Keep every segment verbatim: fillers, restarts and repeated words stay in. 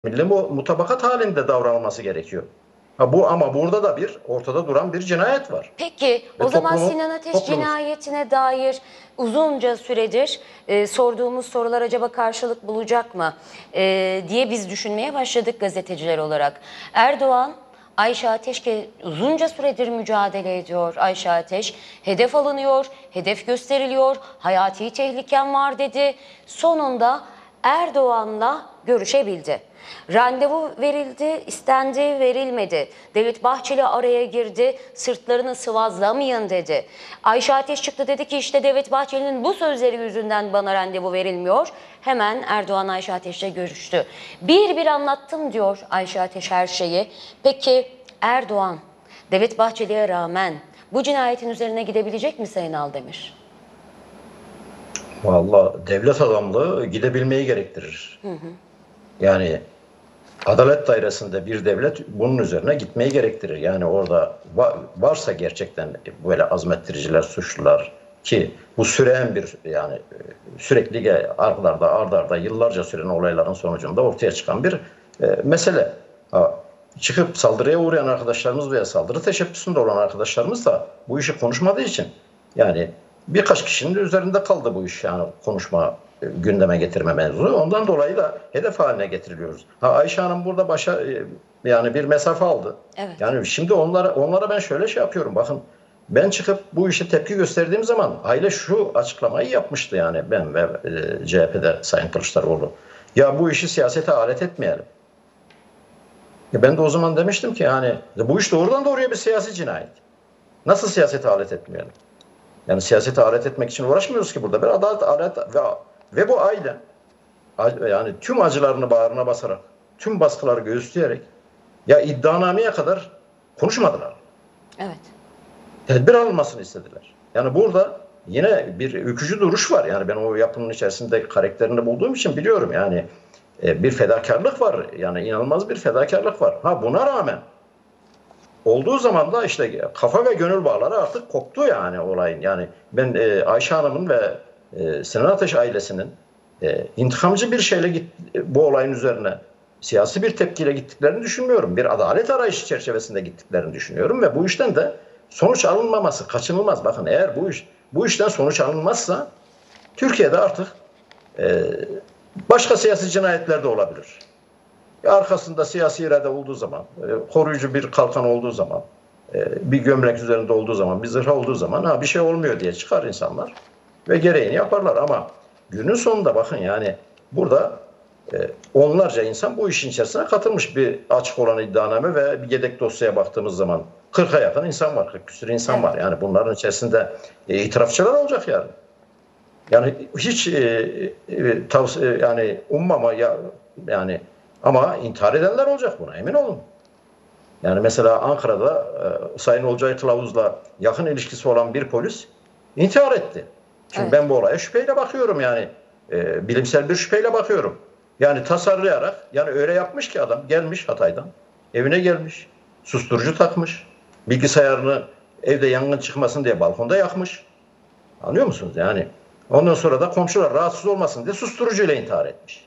Milli mutabakat halinde davranılması gerekiyor. Ha bu ama burada da bir ortada duran bir cinayet var. Peki Ve o zaman toplumun, Sinan Ateş toplumun, cinayetine dair uzunca süredir e, sorduğumuz sorular acaba karşılık bulacak mı e, diye biz düşünmeye başladık gazeteciler olarak. Erdoğan, Ayşe Ateş'le uzunca süredir mücadele ediyor. Ayşe Ateş hedef alınıyor, hedef gösteriliyor, hayati tehlikem var dedi. Sonunda Erdoğan'la görüşebildi. Randevu verildi, istendi, verilmedi. Devlet Bahçeli araya girdi, sırtlarını sıvazlamayın dedi. Ayşe Ateş çıktı, dedi ki işte Devlet Bahçeli'nin bu sözleri yüzünden bana randevu verilmiyor. Hemen Erdoğan Ayşe Ateş'le görüştü. Bir bir anlattım diyor Ayşe Ateş her şeyi. Peki Erdoğan, Devlet Bahçeli'ye rağmen bu cinayetin üzerine gidebilecek mi Sayın Aldemir? Vallahi devlet adamlığı gidebilmeyi gerektirir. Hı hı. Yani adalet dairesinde bir devlet bunun üzerine gitmeyi gerektirir. Yani orada varsa gerçekten böyle azmettiriciler, suçlular ki bu süren bir yani sürekli ardarda ardarda yıllarca süren olayların sonucunda ortaya çıkan bir e, mesele. Ha, çıkıp saldırıya uğrayan arkadaşlarımız veya saldırı teşebbüsünde olan arkadaşlarımız da bu işi konuşmadığı için yani birkaç kişinin üzerinde kaldı bu iş yani konuşma gündeme getirme mevzu. Ondan dolayı da hedef haline getiriliyoruz. Ha Ayşe Hanım burada başa yani bir mesafe aldı. Evet. Yani şimdi onlara onlara ben şöyle şey yapıyorum. Bakın ben çıkıp bu işe tepki gösterdiğim zaman aile şu açıklamayı yapmıştı yani ben ve e, C H P'de Sayın Kılıçdaroğlu. Ya bu işi siyasete alet etmeyelim. Ya ben de o zaman demiştim ki yani bu iş doğrudan doğruya bir siyasi cinayet. Nasıl siyasete alet etmeyelim? Yani siyasete alet etmek için uğraşmıyoruz ki burada. Bir adalet, adalet ve, ve bu aile yani tüm acılarını bağrına basarak, tüm baskıları göğüsleyerek ya iddianameye kadar konuşmadılar. Evet. Tedbir alınmasını istediler. Yani burada yine bir ülkücü duruş var. Yani ben o yapının içerisinde karakterini bulduğum için biliyorum yani e, bir fedakarlık var. Yani inanılmaz bir fedakarlık var. Ha buna rağmen olduğu zaman da işte kafa ve gönül bağları artık koptu yani olayın. Yani ben e, Ayşe Hanım'ın ve e, Sinan Ateş ailesinin e, intikamcı bir şeyle git, bu olayın üzerine siyasi bir tepkiyle gittiklerini düşünmüyorum. Bir adalet arayışı çerçevesinde gittiklerini düşünüyorum ve bu işten de sonuç alınmaması kaçınılmaz. Bakın eğer bu iş bu işten sonuç alınmazsa Türkiye'de artık e, başka siyasi cinayetler de olabilir. Arkasında siyasi irade olduğu zaman, koruyucu bir kalkan olduğu zaman, bir gömlek üzerinde olduğu zaman, bir zırh olduğu zaman ha bir şey olmuyor diye çıkar insanlar ve gereğini yaparlar. Ama günün sonunda bakın yani burada onlarca insan bu işin içerisine katılmış. Bir açık olan iddianame ve bir yedek dosyaya baktığımız zaman kırka yakın insan var, kırk küsur insan var. Yani bunların içerisinde itirafçılar olacak yani. Yani hiç e, e, tavsiye yani ummama ya yani ama intihar edenler olacak buna emin olun. Yani mesela Ankara'da e, Sayın Olcay Kılavuz'la yakın ilişkisi olan bir polis intihar etti. Çünkü evet. Ben bu olaya şüpheyle bakıyorum yani. E, bilimsel bir şüpheyle bakıyorum. Yani tasarlayarak yani öyle yapmış ki adam gelmiş Hatay'dan evine gelmiş. Susturucu takmış. Bilgisayarını evde yangın çıkmasın diye balkonda yakmış. Anlıyor musunuz yani? Ondan sonra da komşular rahatsız olmasın diye susturucuyla intihar etmiş.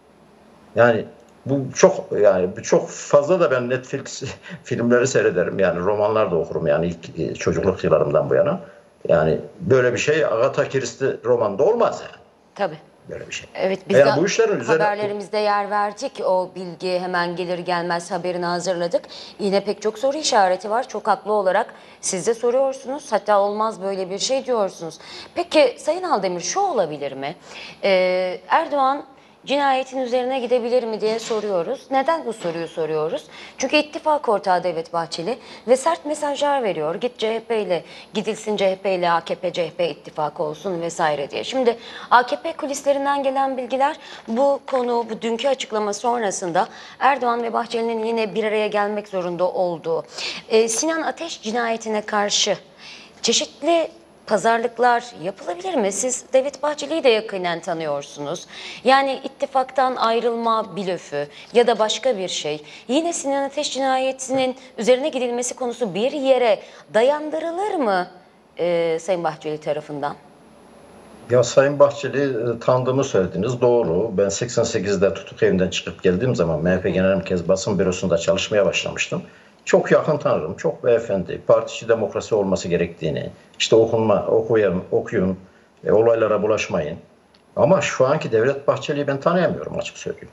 Yani bu çok yani çok fazla da ben Netflix filmleri seyrederim yani romanlar da okurum yani ilk çocukluk yıllarımdan bu yana. Yani böyle bir şey Agatha Christie romanda olmaz yani. Tabii. Böyle bir şey. Evet biz yani de bu işlerin haberlerimizde üzerine... yer verdik. O bilgi hemen gelir gelmez haberini hazırladık. Yine pek çok soru işareti var. Çok haklı olarak siz de soruyorsunuz. Hatta olmaz böyle bir şey diyorsunuz. Peki Sayın Aldemir şu olabilir mi? Ee, Erdoğan cinayetin üzerine gidebilir mi diye soruyoruz. Neden bu soruyu soruyoruz? Çünkü ittifak ortağı Devlet Bahçeli ve sert mesajlar veriyor. Git C H P ile gidilsin, C H P ile A K P C H P ittifakı olsun vesaire diye. Şimdi A K P kulislerinden gelen bilgiler bu konu, bu dünkü açıklama sonrasında Erdoğan ve Bahçeli'nin yine bir araya gelmek zorunda olduğu ee, Sinan Ateş cinayetine karşı çeşitli pazarlıklar yapılabilir mi? Siz Devlet Bahçeli'yi de yakinen tanıyorsunuz. Yani ittifaktan ayrılma blöfü ya da başka bir şey. Yine Sinan Ateş cinayetinin üzerine gidilmesi konusu bir yere dayandırılır mı e, Sayın Bahçeli tarafından? Ya Sayın Bahçeli e, tanıdığımı söylediniz. Doğru. Ben seksen sekizde tutuk evinden çıkıp geldiğim zaman M H P Genel Merkez Basın Bürosu'nda çalışmaya başlamıştım. Çok yakın tanırım. Çok beyefendi. Partici demokrasi olması gerektiğini, işte okunma, okuyun, okuyun, e, olaylara bulaşmayın. Ama şu anki Devlet Bahçeli'yi ben tanıyamıyorum, açık söyleyeyim.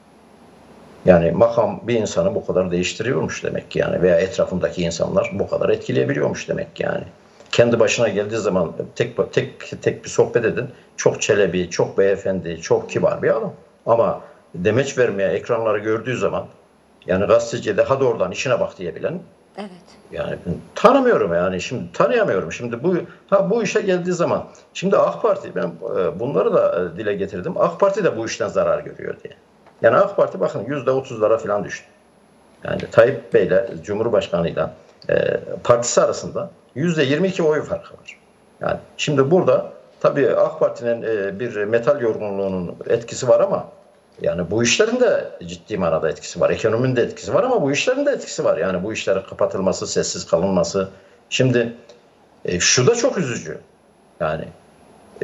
Yani makam bir insanı bu kadar değiştiriyormuş demek ki yani, veya etrafındaki insanlar bu kadar etkileyebiliyormuş demek ki yani. Kendi başına geldiği zaman tek tek tek bir sohbet edin. Çok çelebi, çok beyefendi, çok kibar bir adam. Ama demeç vermeye ekranları gördüğü zaman, yani gazeteciye de hadi oradan işine bak diyebilen, Evet. yani ben tanımıyorum yani, şimdi tanıyamıyorum. Şimdi bu ha bu işe geldiği zaman, şimdi AK Parti, ben e, bunları da e, dile getirdim. AK Parti de bu işten zarar görüyor diye. Yani AK Parti bakın yüzde otuzlara falan düştü. Yani Tayyip Bey'le, Cumhurbaşkanı'yla e, partisi arasında yüzde yirmi iki oy farkı var. Yani şimdi burada tabii AK Parti'nin e, bir metal yorgunluğunun etkisi var, ama yani bu işlerin de ciddi manada etkisi var. Ekonominin de etkisi var, ama bu işlerin de etkisi var. Yani bu işlerin kapatılması, sessiz kalınması. Şimdi e, şu da çok üzücü. Yani e,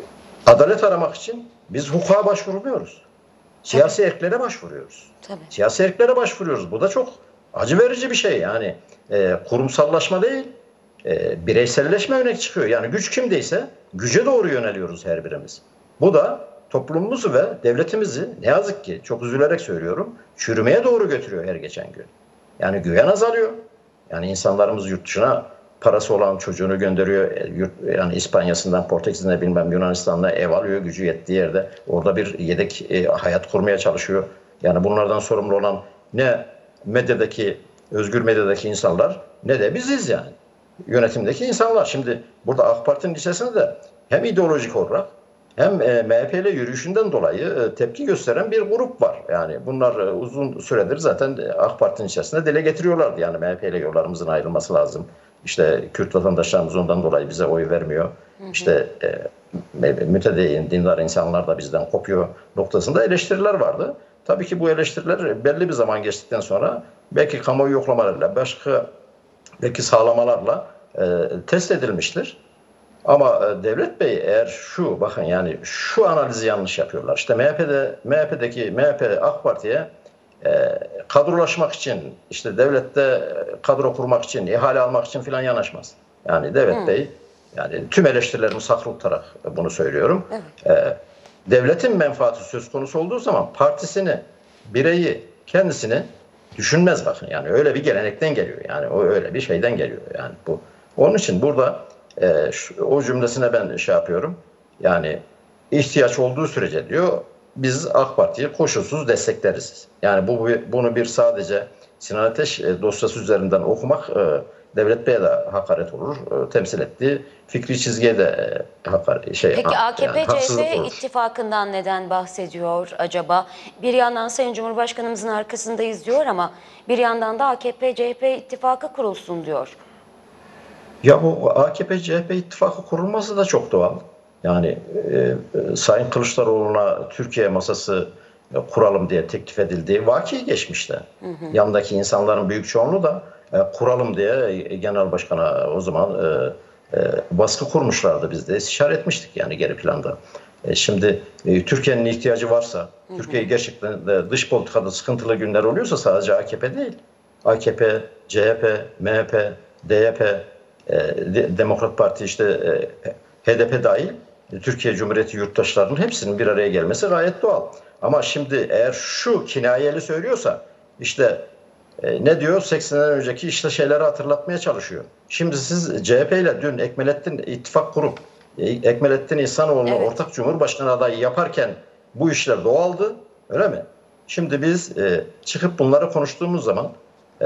adalet aramak için biz hukuka başvurmuyoruz. Siyasi erklere başvuruyoruz. Tabii. Siyasi erklere başvuruyoruz. Bu da çok acı verici bir şey. Yani e, kurumsallaşma değil, e, bireyselleşme öne çıkıyor. Yani güç kimdeyse güce doğru yöneliyoruz her birimiz. Bu da toplumumuzu ve devletimizi, ne yazık ki çok üzülerek söylüyorum, çürümeye doğru götürüyor her geçen gün. Yani güven azalıyor. Yani insanlarımız yurt dışına parası olan çocuğunu gönderiyor. Yani İspanya'sından, Portekiz'ine, bilmem Yunanistan'da ev alıyor, gücü yettiği yerde. Orada bir yedek e, hayat kurmaya çalışıyor. Yani bunlardan sorumlu olan ne medyadaki, özgür medyadaki insanlar, ne de biziz yani. Yönetimdeki insanlar. Şimdi burada AK Parti'nin içerisinde de hem ideolojik olarak hem e, M H P ile yürüyüşünden dolayı e, tepki gösteren bir grup var. Yani bunlar e, uzun süredir zaten AK Parti'nin içerisinde dile getiriyorlardı. Yani M H P ile yollarımızın ayrılması lazım. İşte Kürt vatandaşlarımız ondan dolayı bize oy vermiyor. Hı hı. İşte e, mütedeyyin, dindar insanlar da bizden kopuyor noktasında eleştiriler vardı. Tabii ki bu eleştiriler belli bir zaman geçtikten sonra belki kamuoyu yoklamalarıyla, başka belki sağlamalarla e, test edilmiştir. Ama e, Devlet Bey eğer şu, bakın yani şu analizi yanlış yapıyorlar. İşte M H P'de, M H P'deki M H P AK Parti'ye e, kadrolaşmak için, işte devlette kadro kurmak için, ihale almak için filan yanaşmaz. Yani Devlet hmm. Bey, yani tüm eleştirilerimi saklı tutarak bunu söylüyorum. Evet. E, devletin menfaati söz konusu olduğu zaman partisini, bireyi, kendisini düşünmez, bakın. Yani öyle bir gelenekten geliyor. Yani o öyle bir şeyden geliyor. Yani bu. Onun için burada e, şu, o cümlesine ben şey yapıyorum. Yani ihtiyaç olduğu sürece diyor, biz AK Parti'yi koşulsuz destekleriz. Yani bu bunu bir sadece Sinan Ateş dosyası üzerinden okumak e, Devlet Bey'e de hakaret olur. E, temsil ettiği fikri çizgiye de e, hakaret şey. Peki A K P yani, C H P ittifakından neden bahsediyor acaba? Bir yandan Sayın Cumhurbaşkanımızın arkasındayız diyor, ama bir yandan da A K P C H P ittifakı kurulsun diyor. Ya bu A K P C H P ittifakı kurulması da çok doğal. Yani e, e, Sayın Kılıçdaroğlu'na Türkiye masası e, kuralım diye teklif edildiği vaki geçmişte. Hı hı. Yanındaki insanların büyük çoğunluğu da e, kuralım diye e, Genel Başkan'a o zaman e, e, baskı kurmuşlardı, biz de istişare etmiştik yani geri planda. E, şimdi e, Türkiye'nin ihtiyacı varsa, Türkiye gerçekten de dış politikada sıkıntılı günler oluyorsa sadece A K P değil, A K P, C H P, M H P, D Y P, e, Demokrat Parti, işte e, H D P dahil Türkiye Cumhuriyeti yurttaşlarının hepsinin bir araya gelmesi gayet doğal. Ama şimdi eğer şu kinayeli söylüyorsa, işte e, ne diyor, seksenden önceki işte şeyleri hatırlatmaya çalışıyor. Şimdi siz C H P ile dün Ekmelettin ittifak kurup e, Ekmelettin İhsanoğlu'nu evet. ortak Cumhurbaşkanı adayı yaparken bu işler doğaldı, öyle mi? Şimdi biz e, çıkıp bunları konuştuğumuz zaman e,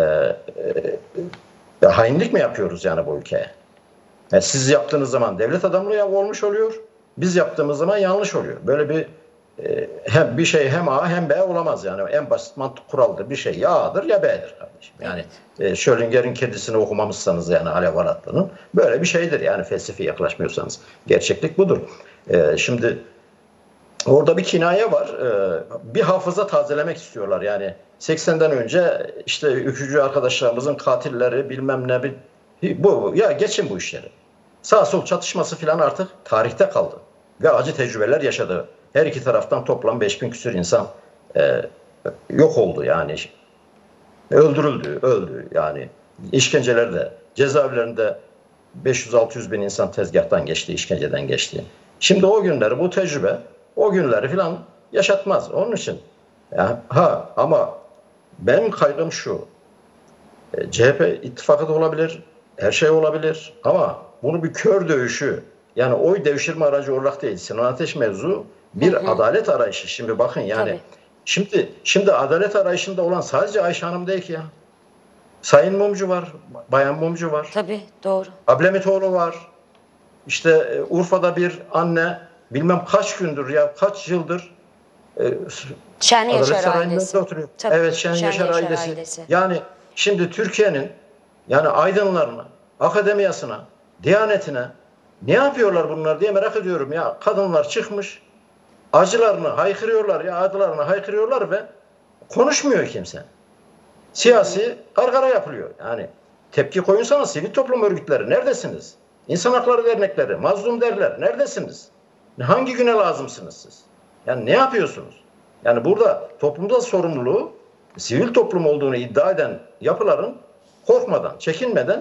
e, hainlik mi yapıyoruz yani bu ülkeye? Yani siz yaptığınız zaman devlet adamlığı olmuş oluyor. Biz yaptığımız zaman yanlış oluyor. Böyle bir e, hem bir şey hem A hem B olamaz yani. En basit mantık kuraldır. Bir şey ya A'dır ya B'dir kardeşim. Yani evet. e, Schrödinger'in kedisini okumamışsanız, yani Alev Aratlı'nın, böyle bir şeydir yani, felsefi yaklaşmıyorsanız. Gerçeklik budur. E, şimdi orada bir kinaye var. E, bir hafıza tazelemek istiyorlar yani. seksenden önce işte ülkücü arkadaşlarımızın katilleri bilmem ne, bir bu ya geçin bu işleri. Sağ sol çatışması filan artık tarihte kaldı. ve acı tecrübeler yaşadı. Her iki taraftan toplam beş bin küsur insan e, yok oldu yani. Öldürüldü, öldü yani. İşkencelerde, cezaevlerinde beş yüz altı yüz bin insan tezgahtan geçti, işkenceden geçti. Şimdi o günleri, bu tecrübe o günleri falan yaşatmaz. Onun için ya, ha ama benim kaygım şu. E, C H P ittifakı da olabilir, her şey olabilir ama bunu bir kör dövüşü, yani oy devşirme aracı olarak değil. Sinan Ateş mevzu bir hı hı. adalet arayışı. Şimdi bakın yani Tabii. şimdi şimdi adalet arayışında olan sadece Ayşe Hanım değil ki ya. Sayın Mumcu var, Bayan Mumcu var. Tabii doğru. Ablemitoğlu var. İşte Urfa'da bir anne bilmem kaç gündür ya kaç yıldır e, Şen Yaşar ailesi. Oturuyor. Tabii. Evet Şen, Şen Yaşar, Yaşar ailesi. ailesi. Yani şimdi Türkiye'nin yani aydınlarına, akademiyasına, diyanetine ne yapıyorlar bunlar diye merak ediyorum ya. Kadınlar çıkmış acılarını haykırıyorlar ya acılarını haykırıyorlar ve konuşmuyor kimse. Siyasi gargara yapılıyor. Yani tepki koyunsana sivil toplum örgütleri neredesiniz? İnsan hakları dernekleri, mazlum derler neredesiniz? Hangi güne lazımsınız siz? Yani ne yapıyorsunuz? Yani burada toplumda sorumluluğu sivil toplum olduğunu iddia eden yapıların korkmadan, çekinmeden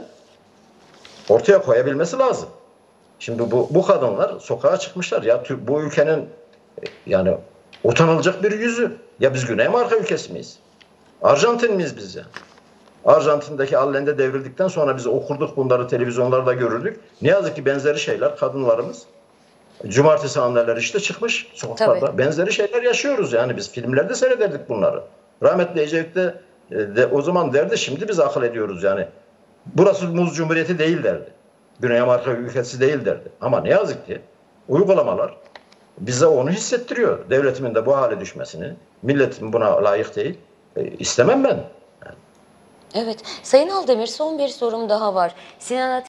ortaya koyabilmesi lazım. Şimdi bu, bu kadınlar sokağa çıkmışlar. Ya bu ülkenin yani utanılacak bir yüzü. Ya biz Güney Amerika ülkesi miyiz? Arjantin miyiz biz ya? Arjantin'deki Allende devrildikten sonra biz okurduk bunları, televizyonlarda görürdük. Ne yazık ki benzeri şeyler kadınlarımız cumartesi anneler işte çıkmış sokaklarda. Tabii. Benzeri şeyler yaşıyoruz yani biz filmlerde seyrederdik bunları. Rahmetli Ecevit de, de o zaman derdi, şimdi biz akıl ediyoruz yani. Burası Muz Cumhuriyeti değil derdi. Güney Amerika ülkesi değil derdi. Ama ne yazık ki uygulamalar bize onu hissettiriyor. Devletimin de bu hale düşmesini, milletin buna layık değil. E, istemem ben. Evet. Sayın Aldemir, son bir sorum daha var. Sinan